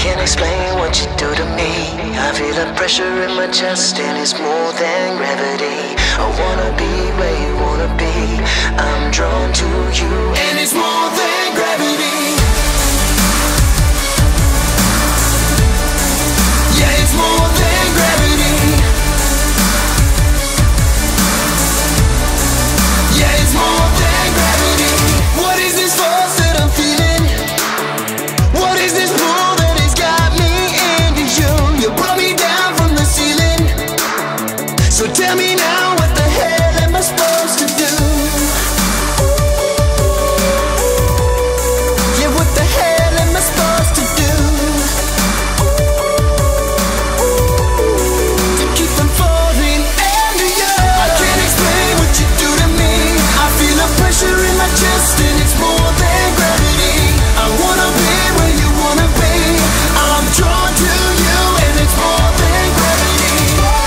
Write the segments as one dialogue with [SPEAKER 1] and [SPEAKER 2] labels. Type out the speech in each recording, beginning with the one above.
[SPEAKER 1] can't explain what you do to me. I feel the pressure in my chest and it's more than gravity. I wanna be where you wanna be. I'm drawn to you and it's more than gravity. Yeah, it's more than gravity. Yeah, it's more than gravity. What is this force that I'm feeling? What is this pull that has got me into you? You brought me down from the ceiling. So tell me now, what the hell am I supposed to do? Yeah, what the hell am I supposed to do? To keep from falling into you. I can't explain what you do to me. I feel the pressure in my chest and it's more than gravity. I wanna be where you wanna be. I'm drawn to you and it's more than gravity.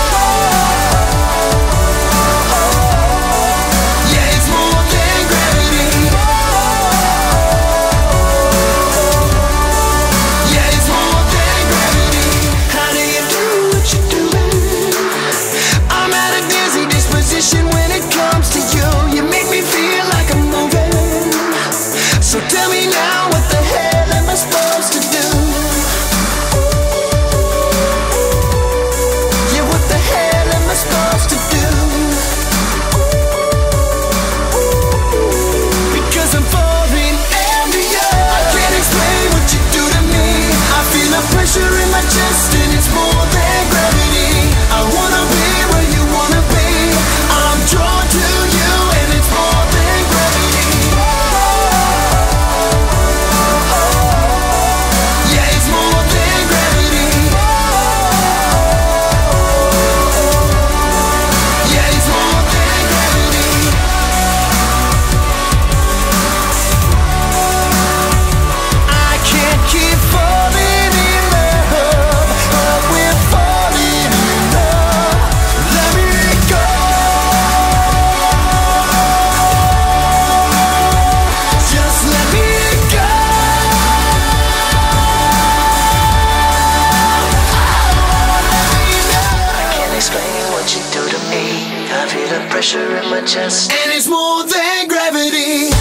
[SPEAKER 1] Yeah, it's more than gravity. Yeah, it's more than gravity. How do you do what you do? I'm at a dizzy disposition when it comes to you. You make me feel like I'm moving. So tell me now, what the hell am I supposed to do? Yeah, what the hell am I supposed to do? Because I'm falling into you. I can't explain what you do to me. I feel the pressure in my chest and it's more than gravity. I wanna be where you wanna be. I'm drawn to you and it's more than gravity. Yeah, it's more than gravity. Yeah, it's more than gravity. I can't keep falling in love, but we're falling in love. Let me go. Just let me go. I can't explain what you do to me. I feel the pressure in my chest and it's more than gravity.